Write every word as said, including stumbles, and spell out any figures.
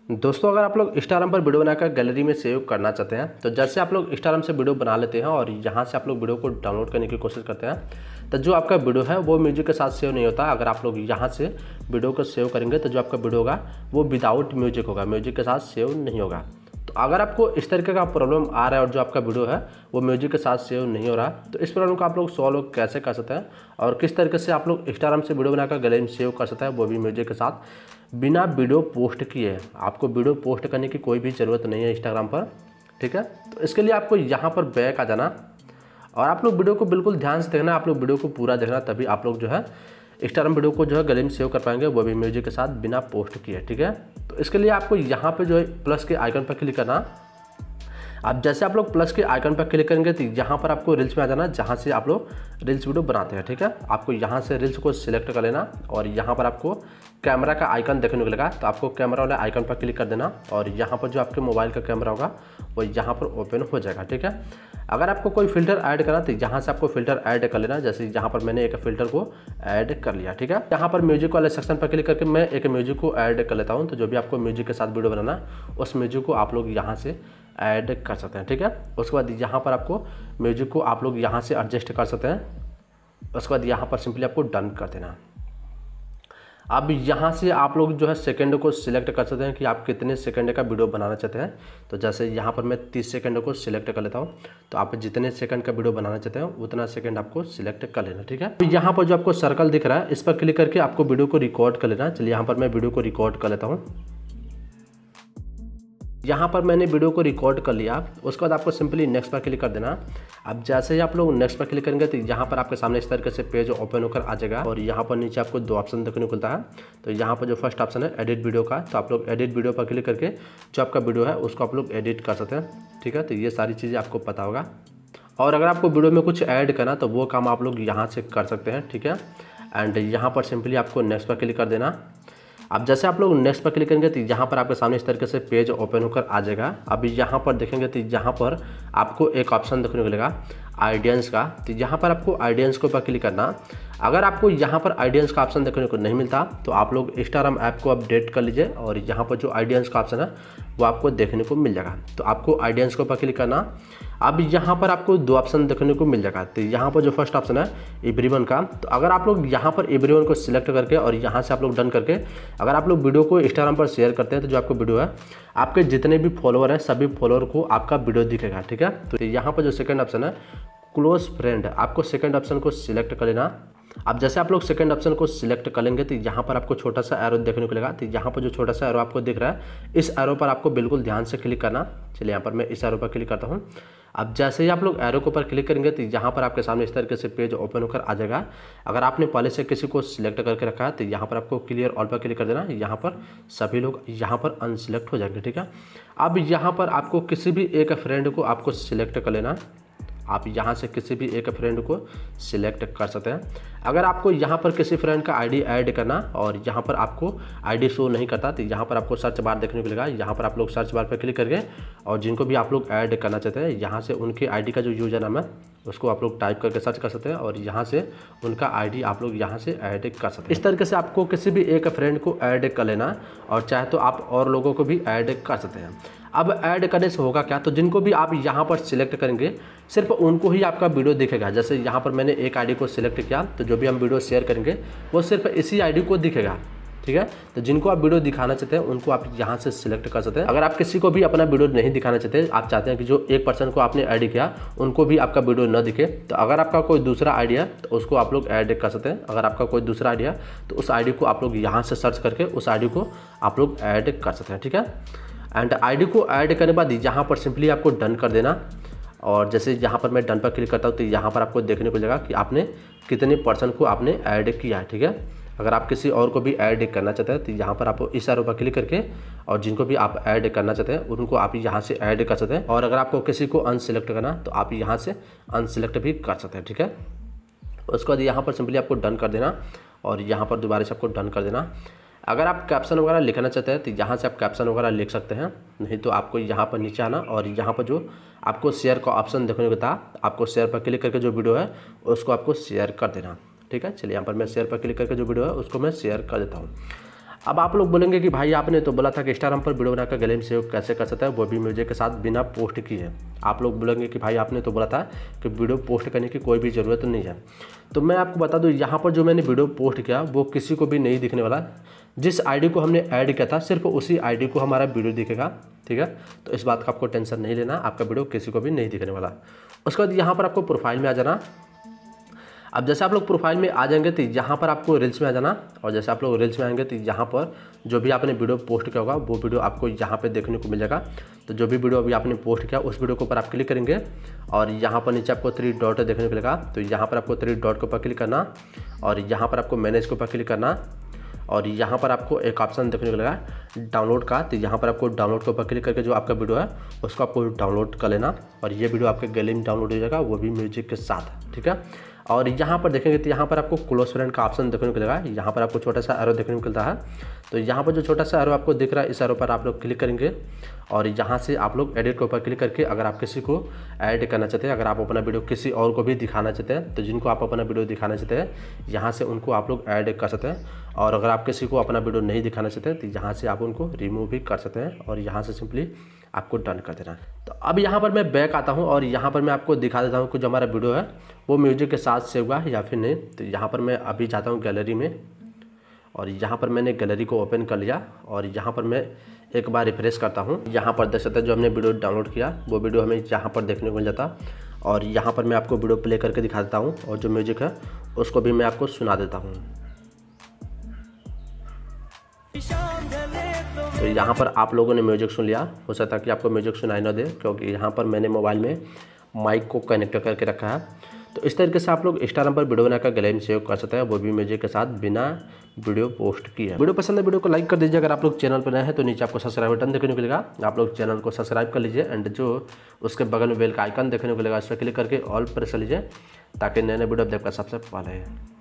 दोस्तों, अगर आप लोग इंस्टाग्राम पर वीडियो बनाकर गैलरी में सेव करना चाहते हैं तो जैसे आप लोग इंस्टाग्राम से वीडियो बना लेते हैं और यहाँ से आप लोग वीडियो को डाउनलोड करने की कोशिश करते हैं तो जो आपका वीडियो है वो म्यूजिक के साथ सेव नहीं होता। अगर आप लोग यहाँ से वीडियो को सेव करेंगे तो जो आपका वीडियो होगा वो विदाउट म्यूजिक होगा, म्यूजिक के साथ सेव नहीं होगा। तो अगर आपको इस तरीके का प्रॉब्लम आ रहा है और जो आपका वीडियो है वो म्यूजिक के साथ सेव नहीं हो रहा, तो इस प्रॉब्लम को आप लोग सॉल्व कैसे कर सकते हैं और किस तरीके से आप लोग इंस्टाग्राम से वीडियो बनाकर गैलरी में सेव कर सकते हैं, वो भी म्यूजिक के साथ बिना वीडियो पोस्ट किए। आपको वीडियो पोस्ट करने की कोई भी ज़रूरत नहीं है इंस्टाग्राम पर, ठीक है। तो इसके लिए आपको यहाँ पर बैक आ जाना और आप लोग वीडियो को बिल्कुल ध्यान से देखना, आप लोग वीडियो को पूरा देखना, तभी आप लोग जो है इंस्टाग्राम वीडियो को जो है गैलरी में सेव कर पाएंगे, वो भी म्यूजिक के साथ बिना पोस्ट किए, ठीक है। तो इसके लिए आपको यहाँ पे जो है प्लस के आइकन पर क्लिक करना। अब जैसे आप लोग प्लस के आइकन पर क्लिक करेंगे तो यहाँ पर आपको रील्स में आ जाना, जहाँ से आप लोग रील्स वीडियो बनाते हैं, ठीक है। आपको यहाँ से रील्स को सिलेक्ट कर लेना और यहाँ पर आपको कैमरा का आइकन देखने को मिलेगा, तो आपको कैमरा वाले आइकन पर क्लिक कर देना और यहाँ पर जो आपके मोबाइल का कैमरा होगा वो यहाँ पर ओपन हो जाएगा, ठीक है। अगर आपको कोई फ़िल्टर ऐड करना तो यहाँ से आपको फ़िल्टर ऐड कर लेना। जैसे यहाँ पर मैंने एक फ़िल्टर को ऐड कर लिया, ठीक है। यहाँ पर म्यूजिक वाले सेक्शन पर क्लिक करके मैं एक म्यूजिक को ऐड कर लेता हूँ। तो जो भी आपको म्यूजिक के साथ वीडियो बनाना उस म्यूजिक को आप लोग यहाँ से ऐड कर सकते हैं, ठीक है। उसके बाद यहाँ पर आपको म्यूजिक को आप लोग यहाँ से एडजस्ट कर सकते हैं। उसके बाद यहाँ पर सिंपली आपको डन कर देना। अब यहाँ से आप लोग जो है सेकंड को सिलेक्ट कर सकते हैं कि आप कितने सेकंड का वीडियो बनाना चाहते हैं। तो जैसे यहाँ पर मैं तीस सेकंड को सिलेक्ट कर लेता हूँ, तो आप जितने सेकंड का वीडियो बनाना चाहते हैं उतना सेकंड आपको सिलेक्ट कर लेना, ठीक है। तो यहाँ पर जो आपको सर्कल दिख रहा है इस पर क्लिक करके आपको वीडियो को रिकॉर्ड कर लेना। चलिए यहाँ पर मैं वीडियो को रिकॉर्ड कर लेता हूँ। यहाँ पर मैंने वीडियो को रिकॉर्ड कर लिया। उसके बाद आपको सिंपली नेक्स्ट पर क्लिक कर देना। अब जैसे ही आप लोग नेक्स्ट पर क्लिक करेंगे तो यहाँ पर आपके सामने इस तरीके से पेज ओपन होकर आ जाएगा और यहाँ पर नीचे आपको दो ऑप्शन देखने को मिलता है। तो यहाँ पर जो फर्स्ट ऑप्शन है एडिट वीडियो का, तो आप लोग एडिट वीडियो पर क्लिक करके जो आपका वीडियो है उसको आप लोग एडिट कर सकते हैं, ठीक है। तो ये सारी चीज़ें आपको पता होगा और अगर आपको वीडियो में कुछ ऐड करना तो वो काम आप लोग यहाँ से कर सकते हैं, ठीक है। एंड यहाँ पर सिंपली आपको नेक्स्ट पर क्लिक कर देना। अब जैसे आप लोग नेक्स्ट पर क्लिक करेंगे तो यहाँ पर आपके सामने इस तरीके से पेज ओपन होकर आ जाएगा। अभी यहाँ पर देखेंगे तो यहाँ पर आपको एक ऑप्शन देखने को मिलेगा ऑडियंस का। तो यहाँ पर आपको ऑडियंस के ऊपर क्लिक करना। अगर आपको यहाँ पर ऑडियंस का ऑप्शन देखने को नहीं मिलता तो आप लोग इंस्टाग्राम ऐप को अपडेट कर लीजिए और यहाँ पर जो ऑडियंस का ऑप्शन है वो आपको देखने को मिल जाएगा। तो आपको ऑडियंस के ऊपर क्लिक करना। अब यहाँ पर आपको दो ऑप्शन देखने को मिल जाएगा। तो यहाँ पर जो फर्स्ट ऑप्शन है एवरीवन का, तो अगर आप लोग यहाँ पर एवरीवन को सिलेक्ट करके और यहाँ से आप लोग डन करके अगर आप लोग वीडियो को इंस्टाग्राम पर शेयर करते हैं तो जो आपको वीडियो है आपके जितने भी फॉलोअर हैं सभी फॉलोअर को आपका वीडियो दिखेगा, ठीक है। तो यहाँ पर जो सेकंड ऑप्शन है क्लोज फ्रेंड, आपको सेकंड ऑप्शन को सिलेक्ट कर लेना। अब जैसे आप लोग सेकंड ऑप्शन को सिलेक्ट कर लेंगे तो यहाँ पर आपको छोटा सा एरो देखने को मिलेगा। तो यहाँ पर जो छोटा सा एरो आपको दिख रहा है इस एरो पर आपको बिल्कुल ध्यान से क्लिक करना। चलिए यहाँ पर मैं इस एरो पर क्लिक करता हूँ। अब जैसे ही आप लोग एरो के ऊपर क्लिक करेंगे तो यहाँ पर आपके सामने इस तरीके से पेज ओपन होकर आ जाएगा। अगर आपने पहले से किसी को सिलेक्ट करके रखा है तो यहाँ पर आपको क्लियर ऑल पर क्लिक कर देना। यहाँ पर सभी लोग यहाँ पर अनसिलेक्ट हो जाएंगे, ठीक है। अब यहाँ पर आपको किसी भी एक फ्रेंड को आपको सिलेक्ट कर लेना। आप यहाँ से किसी भी एक फ्रेंड को सिलेक्ट कर सकते हैं। अगर आपको यहाँ पर किसी फ्रेंड का आईडी ऐड करना और यहाँ पर आपको आईडी शो नहीं करता तो यहाँ पर आपको सर्च बार देखने को मिलेगा। यहाँ पर आप लोग सर्च बार पर क्लिक करके और जिनको भी आप लोग ऐड करना चाहते हैं यहाँ से उनके आईडी का जो यूजर नाम है उसको आप लोग टाइप करके सर्च कर सकते हैं और यहाँ से उनका आईडी आप लोग यहाँ से ऐड कर सकते हैं। इस तरीके से आपको किसी भी एक फ्रेंड को ऐड कर लेना और चाहे तो आप और लोगों को भी ऐड कर सकते हैं। अब ऐड करने से होगा क्या, तो जिनको भी आप यहाँ पर सिलेक्ट करेंगे सिर्फ उनको ही आपका वीडियो दिखेगा। जैसे यहाँ पर मैंने एक आईडी को सिलेक्ट किया तो जो भी हम वीडियो शेयर करेंगे वो सिर्फ इसी आईडी को दिखेगा, ठीक है। तो जिनको आप वीडियो दिखाना चाहते हैं उनको आप यहाँ से सिलेक्ट कर सकते हैं। अगर आप किसी को भी अपना वीडियो नहीं दिखाना चाहते, आप चाहते हैं कि जो एक पर्सन को आपने ऐड किया उनको भी आपका वीडियो न दिखे, तो अगर आपका कोई दूसरा आईडी है तो उसको आप लोग ऐड कर सकते हैं। अगर आपका कोई दूसरा आईडी है तो उस आईडी को आप लोग यहाँ से सर्च करके उस आईडी को आप लोग ऐड कर सकते हैं, ठीक है। एंड आईडी को ऐड करने के बाद यहाँ पर सिंपली आपको डन कर देना और जैसे यहाँ पर मैं डन पर क्लिक करता हूँ तो यहाँ पर आपको देखने को मिलेगा कि आपने कितने पर्सन को आपने ऐड किया है, ठीक है। अगर आप किसी और को भी ऐड करना चाहते हैं तो यहाँ पर आपको इस एरो पर क्लिक करके और जिनको भी आप ऐड करना चाहते हैं उनको आप यहाँ से ऐड कर सकते हैं। और अगर आपको किसी को अनसिलेक्ट करना तो आप यहाँ से अनसिलेक्ट भी कर सकते हैं, ठीक है। उसके बाद यहाँ पर सिंपली आपको डन कर देना और यहाँ पर दोबारा से आपको डन कर देना। अगर आप कैप्शन वगैरह लिखना चाहते हैं तो यहाँ से आप कैप्शन वगैरह लिख सकते हैं, नहीं तो आपको यहाँ पर नीचे आना और यहाँ पर जो आपको शेयर का ऑप्शन देखने को था आपको शेयर पर क्लिक करके जो वीडियो है उसको आपको शेयर कर देना, ठीक है। चलिए यहाँ पर मैं शेयर पर क्लिक करके जो वीडियो है उसको मैं शेयर कर देता हूँ। अब आप लोग बोलेंगे कि भाई आपने तो बोला था कि इंस्टाग्राम पर वीडियो बनाकर गैलरी में सेव कैसे कर सकता है, वो भी म्यूजिक के साथ बिना पोस्ट किए। आप लोग बोलेंगे कि भाई आपने तो बोला था कि वीडियो पोस्ट करने की कोई भी ज़रूरत नहीं है। तो मैं आपको बता दूं, यहाँ पर जो मैंने वीडियो पोस्ट किया वो किसी को भी नहीं दिखने वाला। जिस आईडी को हमने ऐड किया था सिर्फ उसी आईडी को हमारा वीडियो दिखेगा, ठीक है। तो इस बात का आपको टेंशन नहीं लेना, आपका वीडियो किसी को भी नहीं दिखने वाला। उसके बाद यहाँ पर आपको प्रोफाइल में आ जाना। अब जैसे आप लोग प्रोफाइल में आ जाएंगे तो यहाँ पर आपको रील्स में आ जाना, और जैसे आप लोग रील्स में आएंगे तो यहाँ पर जो भी आपने वीडियो पोस्ट किया होगा वो वीडियो आपको यहाँ पे देखने को मिल जाएगा। तो जो भी वीडियो अभी आपने पोस्ट किया उस वीडियो के ऊपर आप क्लिक करेंगे और यहाँ पर नीचे आपको थ्री डॉट देखने को मिलेगा। तो यहाँ पर आपको थ्री डॉट के ऊपर क्लिक करना और यहाँ पर आपको मैनेज के ऊपर क्लिक करना और यहाँ पर आपको एक ऑप्शन देखने को मिलेगा डाउनलोड का। तो यहाँ पर आपको डाउनलोड के ऊपर क्लिक करके जो आपका वीडियो है उसको आपको डाउनलोड कर लेना और ये वीडियो आपके गैलरी में डाउनलोड हो जाएगा, वो भी म्यूजिक के साथ, ठीक है। और यहाँ पर देखेंगे तो यहाँ पर आपको क्लोज फ्रेंड का ऑप्शन देखने को मिलेगा। यहाँ पर आपको छोटा सा एरो देखने को मिलता है। तो यहाँ पर जो छोटा सा एरो आपको दिख रहा है इस एरो पर आप लोग क्लिक करेंगे और यहाँ से आप लोग एडिट के ऊपर क्लिक करके अगर आप किसी को ऐड करना चाहते हैं, अगर आप अपना वीडियो किसी और को भी दिखाना चाहते हैं, तो जिनको आप अपना वीडियो दिखाना चाहते हैं यहाँ से उनको आप लोग ऐड कर सकते हैं। और अगर आप किसी को अपना वीडियो नहीं दिखाना चाहते हैं तो यहाँ से आप उनको रिमूव भी कर सकते हैं और यहाँ से सिंपली आपको डन कर देना। तो अब यहाँ पर मैं बैक आता हूँ और यहाँ पर मैं आपको दिखा देता हूँ कि जो हमारा वीडियो है वो म्यूजिक के साथ सेव हुआ है या फिर नहीं। तो यहाँ पर मैं अभी जाता हूँ गैलरी में और यहाँ पर मैंने गैलरी को ओपन कर लिया और यहाँ पर मैं एक बार रिफ्रेश करता हूँ। यहाँ पर देख सकते हैं जो हमने वीडियो डाउनलोड किया वो वीडियो हमें यहाँ पर देखने को मिल जाता और यहाँ पर मैं आपको वीडियो प्ले करके दिखा देता हूँ और जो म्यूजिक है उसको भी मैं आपको सुना देता हूँ। तो यहाँ पर आप लोगों ने म्यूजिक सुन लिया, हो सकता है कि आपको म्यूजिक सुनाई ना दे क्योंकि यहाँ पर मैंने मोबाइल में माइक को कनेक्ट करके रखा है। तो इस तरीके से आप लोग इंस्टाग्राम पर वीडियो बनाकर गैलरी में सेव कर सकते हैं, वो भी म्यूजिक के साथ बिना वीडियो पोस्ट किए। वीडियो पसंद है वीडियो को लाइक कर दीजिए। अगर आप लोग चैनल पर नए हैं तो नीचे आपको सब्सक्राइब बटन देखने को मिलेगा, आप लोग चैनल को सब्सक्राइब कर लीजिए एंड जो उसके बगल में बेल का आइकन देखने को मिलेगा उस पर क्लिक करके ऑल प्रेस कर लीजिए ताकि नए नए वीडियो देखकर सबसे पहले